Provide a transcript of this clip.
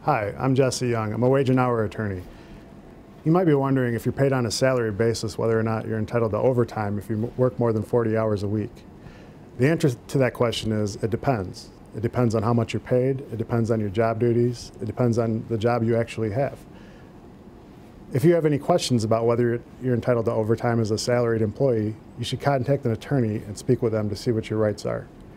Hi, I'm Jesse Young. I'm a wage and hour attorney. You might be wondering if you're paid on a salary basis whether or not you're entitled to overtime if you work more than 40 hours a week. The answer to that question is it depends. It depends on how much you're paid, it depends on your job duties, it depends on the job you actually have. If you have any questions about whether you're entitled to overtime as a salaried employee, you should contact an attorney and speak with them to see what your rights are.